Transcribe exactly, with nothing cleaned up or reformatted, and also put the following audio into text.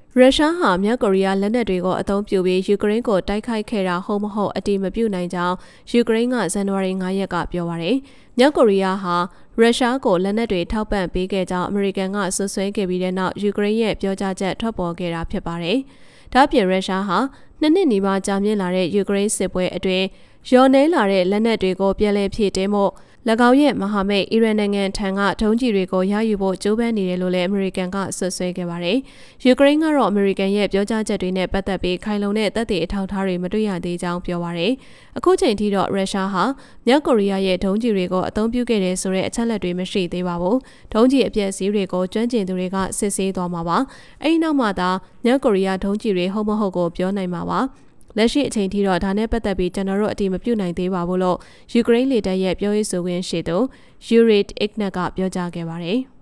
ရုရှားဟာမြောက်ကိုရီးယားလက်နက်တွေကိုအသုံးပြုပြီးယူကရိန်းကိုတိုက်ခိုက်ခဲ့တာဟုတ်မဟုတ်အတိမပြုနိုင်ကြောင်းယူကရိန်းကဇန်နဝါရီ၅ရက်ကပြောပါရယ်။မြောက်ကိုရီးယားဟာရုရှားကိုလက်နက်တွေထောက်ပံ့ပေးခဲ့ကြောင်းအမေရိကန်ကဆွဆွဲခဲ့ပြီးတဲ့နောက်ယူကရိန်းရဲ့ပြောကြားချက်ထွက်ပေါ်ခဲ့တာဖြစ်ပါတယ်။ဒါ့အပြင်ရုရှားဟာနှစ်နှစ်နီးပါးကြာမြင့်လာတဲ့ယူကရိန်းစစ်ပွဲအတွင်းရော်နေလာတဲ့လက်နက်တွေကိုပြန်လည်ဖြည့်တင်းဖို့၎င်းရဲ့မဟာမိတ်အီရန်နိုင်ငံထံကဒုံးကျည်တွေကိုရယူဖို့ကြိုးပမ်းနေတယ်လို့လည်းအမေရိကန်ကဆွဆွဲခဲ့ပါတယ်။ယူကရိန်းကတော့အမေရိကန်ရဲ့ပြောကြားချက်တွေနဲ့ပတ်သက်ပြီးခိုင်လုံတဲ့သက်သေအထောက်အထားတွေမတွေ့ရသေးကြောင်းပြောပါရယ်။အခုချိန်ထိတော့ရုရှားဟာမြောက်ကိုရီးယားရဲ့ဒုံးကျည်တွေကိုအသုံးပြုခဲ့တယ်ဆိုတဲ့အချက်လက်တွေမရှိသေးပါဘူး။ဒုံးကျည်အပြည့်အစည်းတွေကိုကျွမ်းကျင်သူတွေကစစ်ဆေးသွားမှာပါ။အဲဒီနောက်မှသာမြောက်ကိုရီးယားဒုံးကျည်တွေဟုတ်မဟုတ်ကိုပြောနိုင်မှာပါ။လက်ရှိအချိန်ထိတော့ဒါနဲ့ပတ်သက်ပြီးကျွန်တော်တို့အတိမပြုနိုင်သေးပါဘူးလို့ယူကရိန်းလေတပ်ရဲ့ပြောရေးဆိုခွင့်ရှိသူယူရစ်အစ်နက်ကပြောကြားခဲ့ပါတယ်။